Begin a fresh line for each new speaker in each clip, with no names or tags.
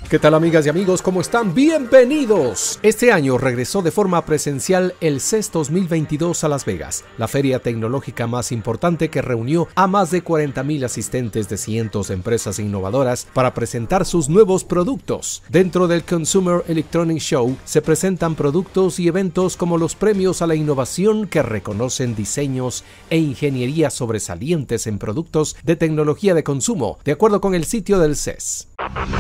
¿Qué tal, amigas y amigos? ¿Cómo están? ¡Bienvenidos! Este año regresó de forma presencial el CES 2022 a Las Vegas, la feria tecnológica más importante que reunió a más de 40,000 asistentes de cientos de empresas innovadoras para presentar sus nuevos productos. Dentro del Consumer Electronics Show se presentan productos y eventos como los premios a la innovación que reconocen diseños e ingeniería sobresalientes en productos de tecnología de consumo, de acuerdo con el sitio del CES.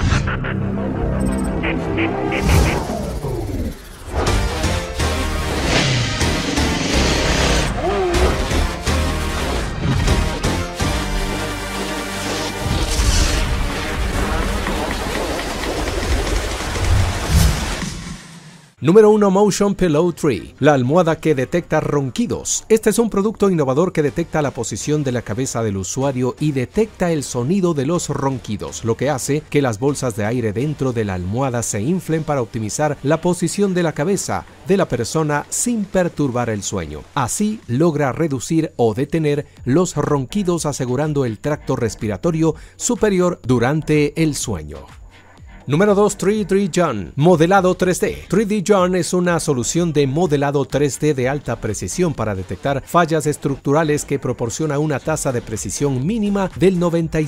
Número 1. Motion Pillow 3, la almohada que detecta ronquidos. Este es un producto innovador que detecta la posición de la cabeza del usuario y detecta el sonido de los ronquidos, lo que hace que las bolsas de aire dentro de la almohada se inflen para optimizar la posición de la cabeza de la persona sin perturbar el sueño. Así logra reducir o detener los ronquidos, asegurando el tracto respiratorio superior durante el sueño. Número 2. 3D John, modelado 3D. 3D John es una solución de modelado 3D de alta precisión para detectar fallas estructurales que proporciona una tasa de precisión mínima del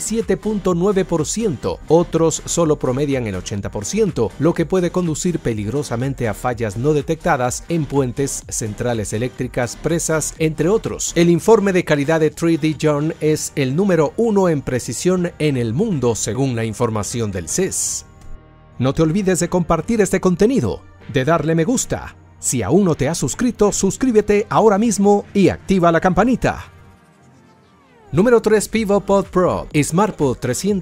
97.9%. Otros solo promedian el 80%, lo que puede conducir peligrosamente a fallas no detectadas en puentes, centrales eléctricas, presas, entre otros. El informe de calidad de 3D John es el número 1 en precisión en el mundo, según la información del CES. No te olvides de compartir este contenido, de darle me gusta. Si aún no te has suscrito, suscríbete ahora mismo y activa la campanita. Número 3. PivoPod Pro, SmartPod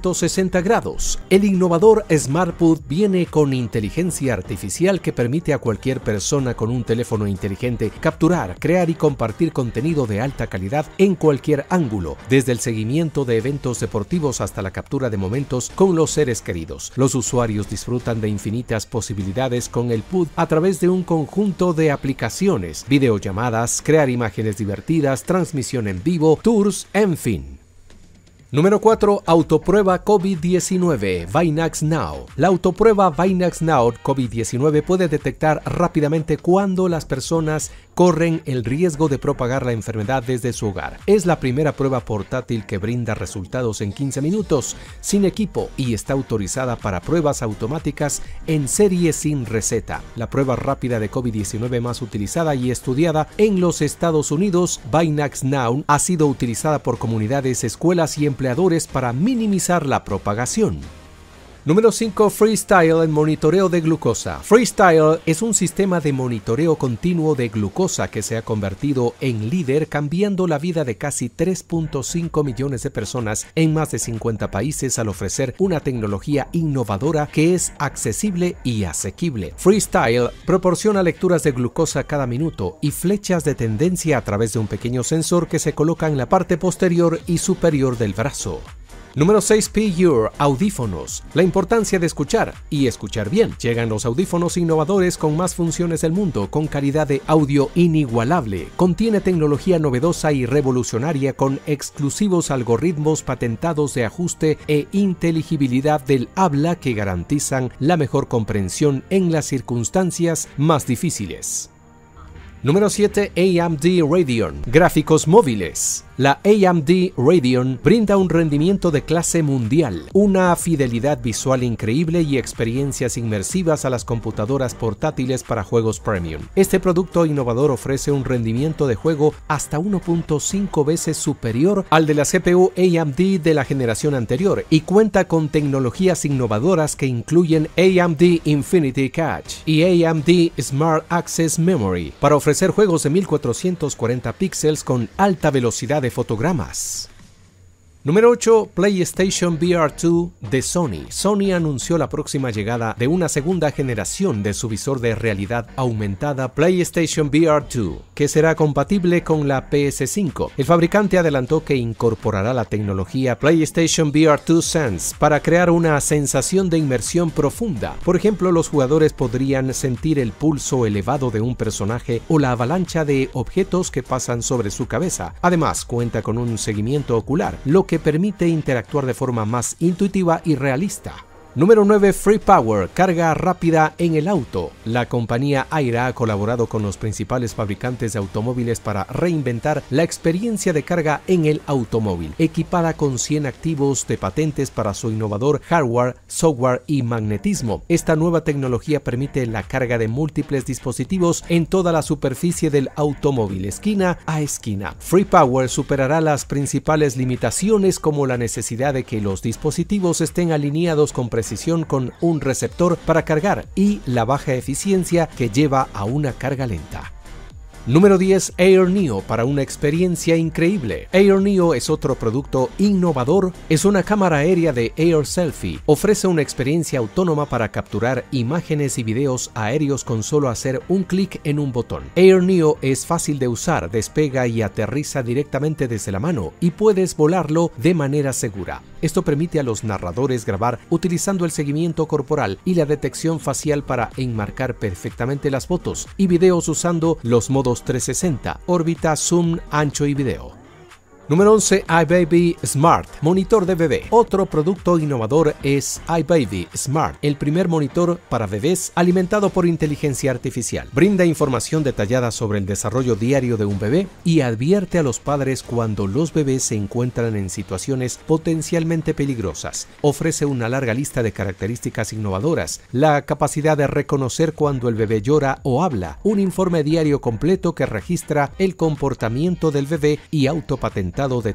360 grados. El innovador SmartPod viene con inteligencia artificial que permite a cualquier persona con un teléfono inteligente capturar, crear y compartir contenido de alta calidad en cualquier ángulo, desde el seguimiento de eventos deportivos hasta la captura de momentos con los seres queridos. Los usuarios disfrutan de infinitas posibilidades con el POD a través de un conjunto de aplicaciones, videollamadas, crear imágenes divertidas, transmisión en vivo, tours, en fin. Número 4. Autoprueba COVID-19 Vinax Now. La autoprueba Vinax Now COVID-19 puede detectar rápidamente cuando las personas corren el riesgo de propagar la enfermedad desde su hogar. Es la primera prueba portátil que brinda resultados en 15 minutos, sin equipo, y está autorizada para pruebas automáticas en serie sin receta. La prueba rápida de COVID-19 más utilizada y estudiada en los Estados Unidos, Vinax Now ha sido utilizada por comunidades, escuelas y empleadores para minimizar la propagación. Número 5. Freestyle en monitoreo de glucosa. Freestyle es un sistema de monitoreo continuo de glucosa que se ha convertido en líder, cambiando la vida de casi 3.5 millones de personas en más de 50 países al ofrecer una tecnología innovadora que es accesible y asequible. Freestyle proporciona lecturas de glucosa cada minuto y flechas de tendencia a través de un pequeño sensor que se coloca en la parte posterior y superior del brazo. Número 6. P-Ear, audífonos. La importancia de escuchar y escuchar bien. Llegan los audífonos innovadores con más funciones del mundo, con calidad de audio inigualable. Contiene tecnología novedosa y revolucionaria con exclusivos algoritmos patentados de ajuste e inteligibilidad del habla que garantizan la mejor comprensión en las circunstancias más difíciles. Número 7. AMD Radeon, gráficos móviles. La AMD Radeon brinda un rendimiento de clase mundial, una fidelidad visual increíble y experiencias inmersivas a las computadoras portátiles para juegos premium. Este producto innovador ofrece un rendimiento de juego hasta 1.5 veces superior al de la CPU AMD de la generación anterior y cuenta con tecnologías innovadoras que incluyen AMD Infinity Cache y AMD Smart Access Memory para ofrecer juegos de 1440 píxeles con alta velocidad de fotogramas. Número 8. PlayStation VR 2 de Sony. Sony anunció la próxima llegada de una segunda generación de su visor de realidad aumentada PlayStation VR 2, que será compatible con la PS5. El fabricante adelantó que incorporará la tecnología PlayStation VR 2 Sense para crear una sensación de inmersión profunda. Por ejemplo, los jugadores podrían sentir el pulso elevado de un personaje o la avalancha de objetos que pasan sobre su cabeza. Además, cuenta con un seguimiento ocular, lo que permite interactuar de forma más intuitiva y realista. Número 9. Free Power, carga rápida en el auto. La compañía Aira ha colaborado con los principales fabricantes de automóviles para reinventar la experiencia de carga en el automóvil, equipada con 100 activos de patentes para su innovador hardware, software y magnetismo. Esta nueva tecnología permite la carga de múltiples dispositivos en toda la superficie del automóvil, esquina a esquina. Free Power superará las principales limitaciones como la necesidad de que los dispositivos estén alineados con precisión con un receptor para cargar y la baja eficiencia que lleva a una carga lenta. Número 10. Air Neo, para una experiencia increíble. Air Neo es otro producto innovador. Es una cámara aérea de Air Selfie. Ofrece una experiencia autónoma para capturar imágenes y videos aéreos con solo hacer un clic en un botón. Air Neo es fácil de usar, despega y aterriza directamente desde la mano y puedes volarlo de manera segura. Esto permite a los narradores grabar utilizando el seguimiento corporal y la detección facial para enmarcar perfectamente las fotos y videos usando los modos 360, órbita, zoom, ancho y video. Número 11. iBaby Smart, monitor de bebé. Otro producto innovador es iBaby Smart, el primer monitor para bebés alimentado por inteligencia artificial. Brinda información detallada sobre el desarrollo diario de un bebé y advierte a los padres cuando los bebés se encuentran en situaciones potencialmente peligrosas. Ofrece una larga lista de características innovadoras, la capacidad de reconocer cuando el bebé llora o habla, un informe diario completo que registra el comportamiento del bebé y autopatentado de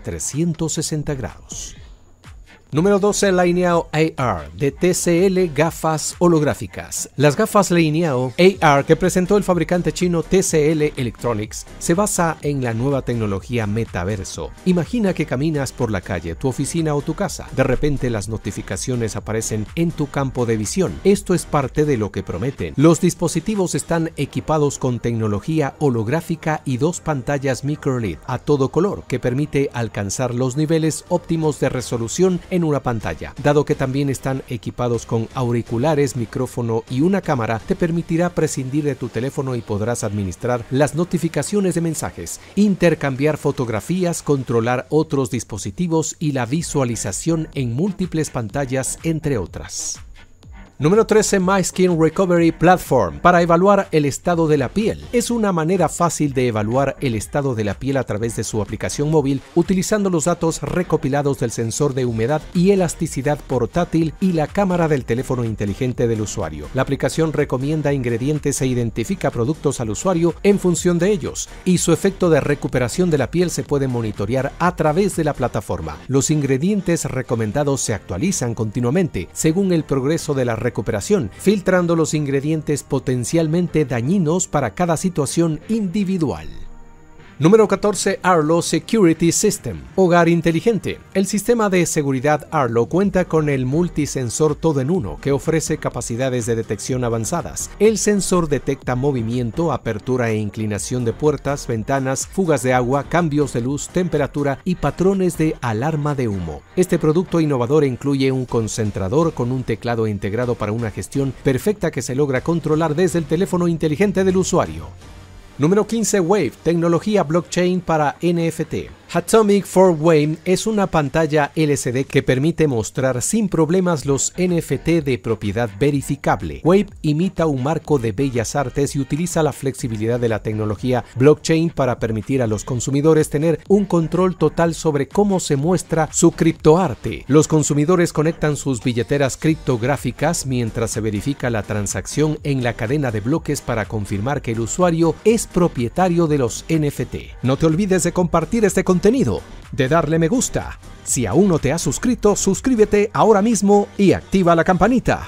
360 grados. Número 12. Lineao AR de TCL Gafas Holográficas. Las gafas Lineao AR que presentó el fabricante chino TCL Electronics se basa en la nueva tecnología metaverso. Imagina que caminas por la calle, tu oficina o tu casa. De repente las notificaciones aparecen en tu campo de visión. Esto es parte de lo que prometen. Los dispositivos están equipados con tecnología holográfica y 2 pantallas microLED a todo color que permite alcanzar los niveles óptimos de resolución en una pantalla. Dado que también están equipados con auriculares, micrófono y una cámara, te permitirá prescindir de tu teléfono y podrás administrar las notificaciones de mensajes, intercambiar fotografías, controlar otros dispositivos y la visualización en múltiples pantallas, entre otras. Número 13. My Skin Recovery Platform, para evaluar el estado de la piel. Es una manera fácil de evaluar el estado de la piel a través de su aplicación móvil, utilizando los datos recopilados del sensor de humedad y elasticidad portátil y la cámara del teléfono inteligente del usuario. La aplicación recomienda ingredientes e identifica productos al usuario en función de ellos, y su efecto de recuperación de la piel se puede monitorear a través de la plataforma. Los ingredientes recomendados se actualizan continuamente según el progreso de la recuperación, filtrando los ingredientes potencialmente dañinos para cada situación individual. Número 14. Arlo Security System, hogar inteligente. El sistema de seguridad Arlo cuenta con el multisensor todo en uno que ofrece capacidades de detección avanzadas. El sensor detecta movimiento, apertura e inclinación de puertas, ventanas, fugas de agua, cambios de luz, temperatura y patrones de alarma de humo. Este producto innovador incluye un concentrador con un teclado integrado para una gestión perfecta que se logra controlar desde el teléfono inteligente del usuario. Número 15. Wave, tecnología blockchain para NFT. Atomic for Wave es una pantalla LCD que permite mostrar sin problemas los NFT de propiedad verificable. Wave imita un marco de bellas artes y utiliza la flexibilidad de la tecnología blockchain para permitir a los consumidores tener un control total sobre cómo se muestra su criptoarte. Los consumidores conectan sus billeteras criptográficas mientras se verifica la transacción en la cadena de bloques para confirmar que el usuario es propietario de los NFT. No te olvides de compartir este contenido, de darle me gusta. Si aún no te has suscrito, suscríbete ahora mismo y activa la campanita.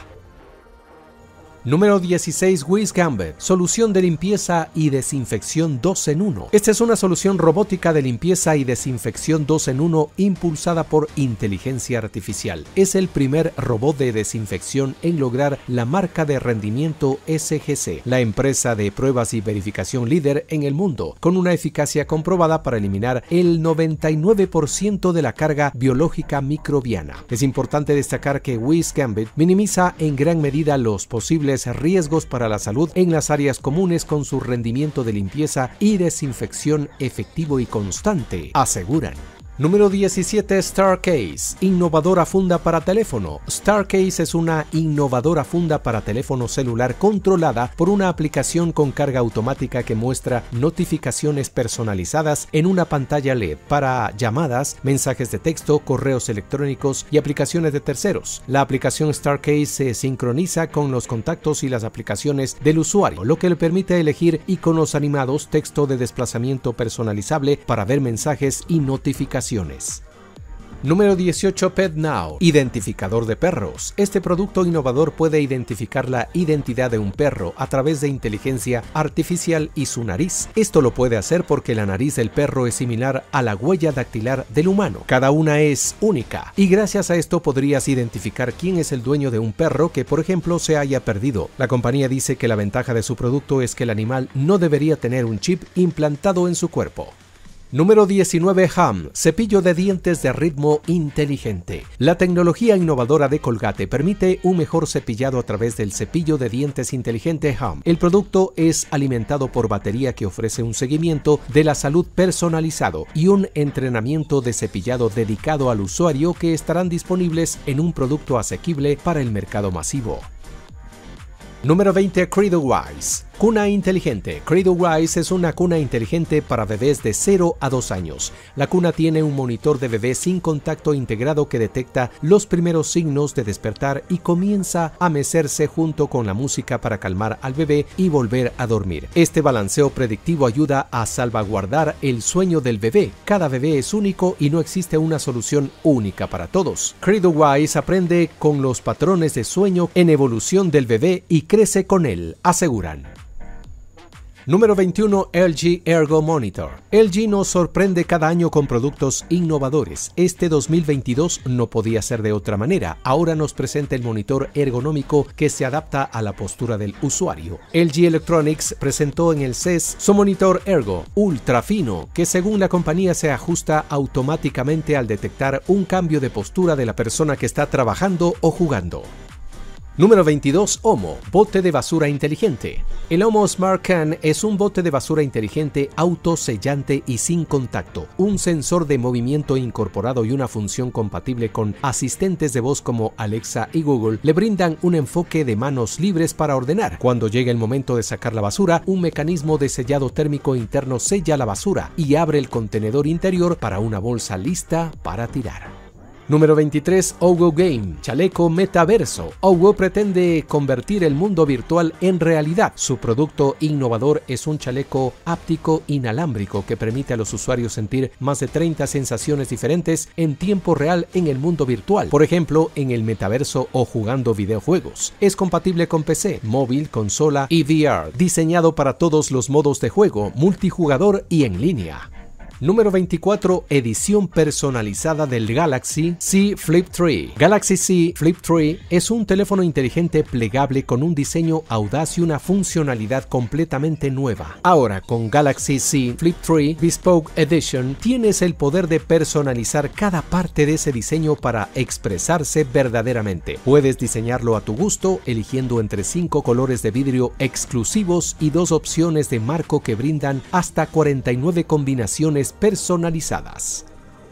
Número 16. WizGambit, solución de limpieza y desinfección 2 en 1. Esta es una solución robótica de limpieza y desinfección 2 en 1 impulsada por inteligencia artificial. Es el primer robot de desinfección en lograr la marca de rendimiento SGC, la empresa de pruebas y verificación líder en el mundo, con una eficacia comprobada para eliminar el 99% de la carga biológica microbiana. Es importante destacar que WizGambit minimiza en gran medida los posibles riesgos para la salud en las áreas comunes con su rendimiento de limpieza y desinfección efectivo y constante, aseguran. Número 17. StarCase, innovadora funda para teléfono. StarCase es una innovadora funda para teléfono celular controlada por una aplicación con carga automática que muestra notificaciones personalizadas en una pantalla LED para llamadas, mensajes de texto, correos electrónicos y aplicaciones de terceros. La aplicación StarCase se sincroniza con los contactos y las aplicaciones del usuario, lo que le permite elegir iconos animados, texto de desplazamiento personalizable para ver mensajes y notificaciones. Número 18. PetNow, identificador de perros. Este producto innovador puede identificar la identidad de un perro a través de inteligencia artificial y su nariz. Esto lo puede hacer porque la nariz del perro es similar a la huella dactilar del humano. Cada una es única y gracias a esto podrías identificar quién es el dueño de un perro que, por ejemplo, se haya perdido. La compañía dice que la ventaja de su producto es que el animal no debería tener un chip implantado en su cuerpo. Número 19. Hum, cepillo de dientes de ritmo inteligente. La tecnología innovadora de Colgate permite un mejor cepillado a través del cepillo de dientes inteligente Hum. El producto es alimentado por batería que ofrece un seguimiento de la salud personalizado y un entrenamiento de cepillado dedicado al usuario que estarán disponibles en un producto asequible para el mercado masivo. Número 20. CradleWise, cuna inteligente. CradleWise es una cuna inteligente para bebés de 0 a 2 años. La cuna tiene un monitor de bebé sin contacto integrado que detecta los primeros signos de despertar y comienza a mecerse junto con la música para calmar al bebé y volver a dormir. Este balanceo predictivo ayuda a salvaguardar el sueño del bebé. Cada bebé es único y no existe una solución única para todos. CradleWise aprende con los patrones de sueño en evolución del bebé y crece con él, aseguran. Número 21. LG Ergo Monitor. LG nos sorprende cada año con productos innovadores. Este 2022 no podía ser de otra manera. Ahora nos presenta el monitor ergonómico que se adapta a la postura del usuario. LG Electronics presentó en el CES su monitor Ergo ultra fino, que según la compañía se ajusta automáticamente al detectar un cambio de postura de la persona que está trabajando o jugando. Número 22. Omo, bote de basura inteligente. El Omo Smart Can es un bote de basura inteligente autosellante y sin contacto, un sensor de movimiento incorporado y una función compatible con asistentes de voz como Alexa y Google le brindan un enfoque de manos libres para ordenar. Cuando llega el momento de sacar la basura, un mecanismo de sellado térmico interno sella la basura y abre el contenedor interior para una bolsa lista para tirar. Número 23. OWO Game, chaleco metaverso. OWO pretende convertir el mundo virtual en realidad. Su producto innovador es un chaleco áptico inalámbrico que permite a los usuarios sentir más de 30 sensaciones diferentes en tiempo real en el mundo virtual, por ejemplo, en el metaverso o jugando videojuegos. Es compatible con PC, móvil, consola y VR, diseñado para todos los modos de juego, multijugador y en línea. Número 24. Edición personalizada del Galaxy Z Flip 3. Galaxy Z Flip 3 es un teléfono inteligente plegable con un diseño audaz y una funcionalidad completamente nueva. Ahora, con Galaxy Z Flip 3 Bespoke Edition, tienes el poder de personalizar cada parte de ese diseño para expresarse verdaderamente. Puedes diseñarlo a tu gusto, eligiendo entre 5 colores de vidrio exclusivos y 2 opciones de marco que brindan hasta 49 combinaciones personalizadas.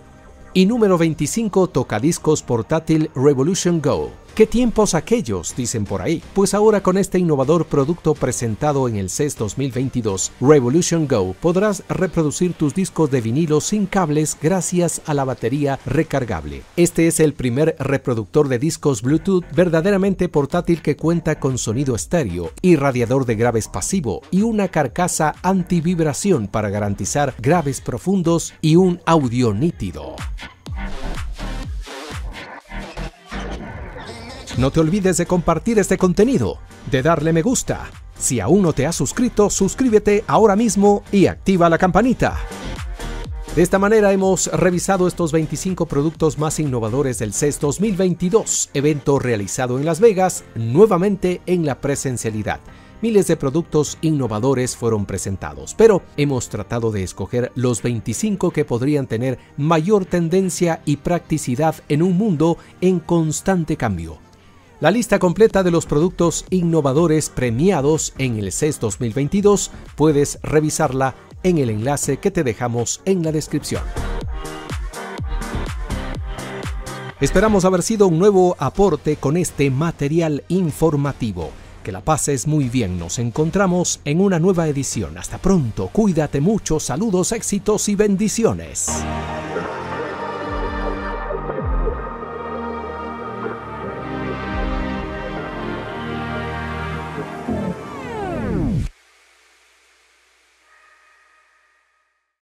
Y número 25. Tocadiscos portátil Revolution Go. ¿Qué tiempos aquellos?, dicen por ahí. Pues ahora con este innovador producto presentado en el CES 2022, Revolution Go, podrás reproducir tus discos de vinilo sin cables gracias a la batería recargable. Este es el primer reproductor de discos Bluetooth verdaderamente portátil que cuenta con sonido estéreo, irradiador de graves pasivo y una carcasa antivibración para garantizar graves profundos y un audio nítido. No te olvides de compartir este contenido, de darle me gusta. Si aún no te has suscrito, suscríbete ahora mismo y activa la campanita. De esta manera hemos revisado estos 25 productos más innovadores del CES 2022, evento realizado en Las Vegas, nuevamente en la presencialidad. Miles de productos innovadores fueron presentados, pero hemos tratado de escoger los 25 que podrían tener mayor tendencia y practicidad en un mundo en constante cambio. La lista completa de los productos innovadores premiados en el CES 2022 puedes revisarla en el enlace que te dejamos en la descripción. Esperamos haber sido un nuevo aporte con este material informativo. Que la pases muy bien, nos encontramos en una nueva edición. Hasta pronto, cuídate mucho, saludos, éxitos y bendiciones.